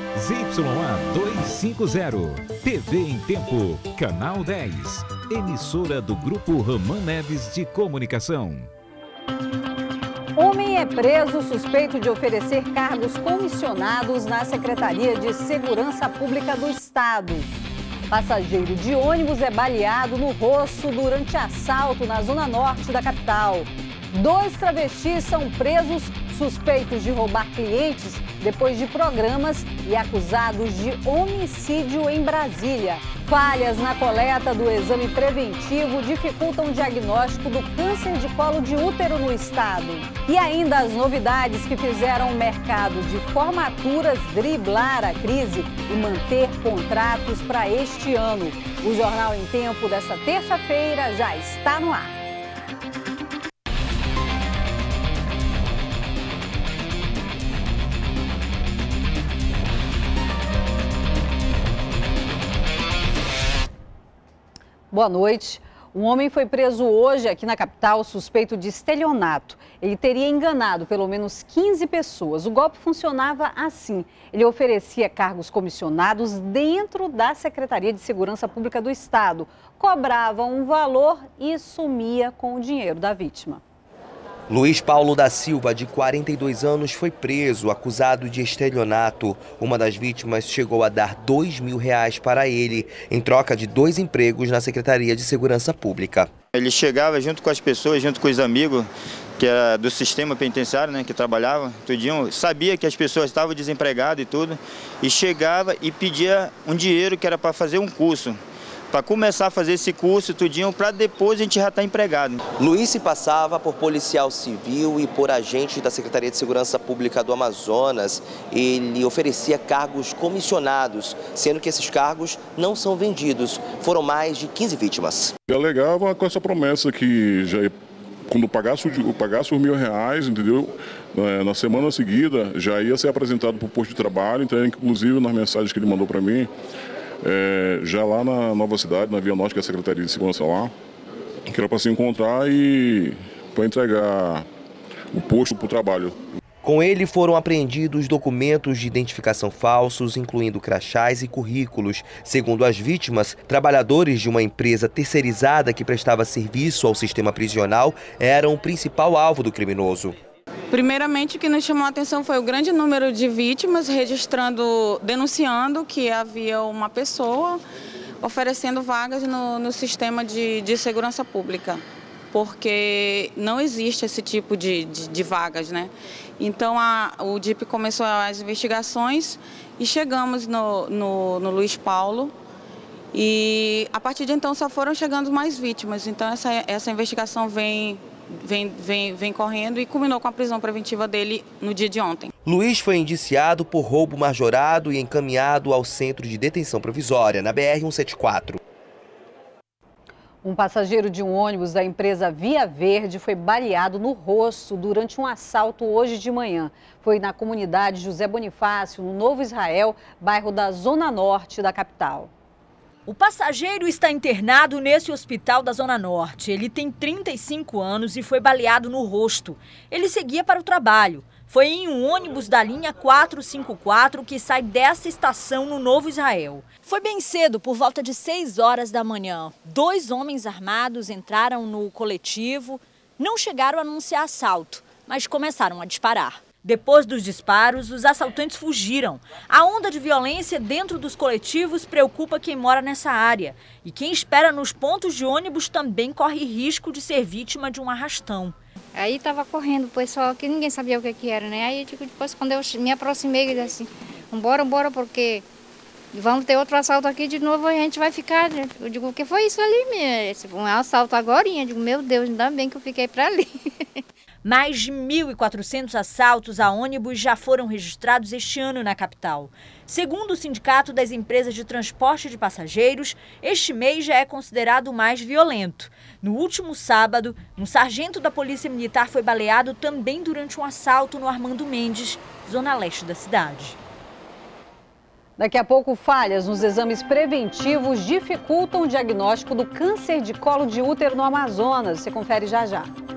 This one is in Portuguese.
ZYA 250, TV em Tempo, Canal 10, emissora do Grupo Ramã Neves de Comunicação. Homem é preso suspeito de oferecer cargos comissionados na Secretaria de Segurança Pública do Estado. Passageiro de ônibus é baleado no rosto durante assalto na zona norte da capital. 2 travestis são presos suspeitos de roubar clientes depois de programas e acusados de homicídio em Brasília. Falhas na coleta do exame preventivo dificultam o diagnóstico do câncer de colo de útero no estado. E ainda as novidades que fizeram o mercado de formaturas driblar a crise e manter contratos para este ano. O Jornal em Tempo desta terça-feira já está no ar. Boa noite. Um homem foi preso hoje aqui na capital suspeito de estelionato. Ele teria enganado pelo menos 15 pessoas. O golpe funcionava assim. Ele oferecia cargos comissionados dentro da Secretaria de Segurança Pública do Estado. Cobrava um valor e sumia com o dinheiro da vítima. Luiz Paulo da Silva, de 42 anos, foi preso, acusado de estelionato. Uma das vítimas chegou a dar R$2.000 para ele, em troca de 2 empregos na Secretaria de Segurança Pública. Ele chegava junto com as pessoas, junto com os amigos, que era do sistema penitenciário, né, que trabalhava, tudinho, sabia que as pessoas estavam desempregadas e tudo, e chegava e pedia um dinheiro que era para fazer um curso. Para começar a fazer esse curso, tudinho, para depois a gente já estar empregado. Luiz se passava por policial civil e por agente da Secretaria de Segurança Pública do Amazonas. Ele oferecia cargos comissionados, sendo que esses cargos não são vendidos. Foram mais de 15 vítimas. Ele alegava com essa promessa que já, quando pagasse os R$1.000, entendeu? Na semana seguida já ia ser apresentado para o posto de trabalho, então inclusive nas mensagens que ele mandou para mim, já lá na Nova Cidade, na Via Norte, que é a Secretaria de Segurança lá, que era para se encontrar e para entregar o posto para o trabalho. Com ele foram apreendidos documentos de identificação falsos, incluindo crachás e currículos. Segundo as vítimas, trabalhadores de uma empresa terceirizada que prestava serviço ao sistema prisional eram o principal alvo do criminoso. Primeiramente, o que nos chamou a atenção foi o grande número de vítimas denunciando que havia uma pessoa oferecendo vagas no sistema de segurança pública, porque não existe esse tipo de vagas, né? Então, o DIP começou as investigações e chegamos no Luiz Paulo. E a partir de então só foram chegando mais vítimas. Então essa investigação vem correndo e culminou com a prisão preventiva dele no dia de ontem. Luiz foi indiciado por roubo majorado e encaminhado ao centro de detenção provisória, na BR-174. Um passageiro de um ônibus da empresa Via Verde foi baleado no rosto durante um assalto hoje de manhã. Foi na comunidade José Bonifácio, no Novo Israel, bairro da Zona Norte da capital. O passageiro está internado nesse hospital da Zona Norte. Ele tem 35 anos e foi baleado no rosto. Ele seguia para o trabalho. Foi em um ônibus da linha 454 que sai dessa estação no Novo Israel. Foi bem cedo, por volta de 6 horas da manhã. 2 homens armados entraram no coletivo. Não chegaram a anunciar assalto, mas começaram a disparar. Depois dos disparos, os assaltantes fugiram. A onda de violência dentro dos coletivos preocupa quem mora nessa área. E quem espera nos pontos de ônibus também corre risco de ser vítima de um arrastão. Aí estava correndo o pessoal que ninguém sabia o que era, né? Aí depois quando eu me aproximei, ele disse assim, vambora, porque vamos ter outro assalto aqui de novo e a gente vai ficar. Eu digo, o que foi isso ali mesmo? Um assalto agorinha. Eu digo, meu Deus, ainda bem que eu fiquei para ali. Mais de 1.400 assaltos a ônibus já foram registrados este ano na capital. Segundo o Sindicato das Empresas de Transporte de Passageiros, este mês já é considerado o mais violento. No último sábado, um sargento da Polícia Militar foi baleado também durante um assalto no Armando Mendes, zona leste da cidade. Daqui a pouco, falhas nos exames preventivos dificultam o diagnóstico do câncer de colo de útero no Amazonas. Você confere já já.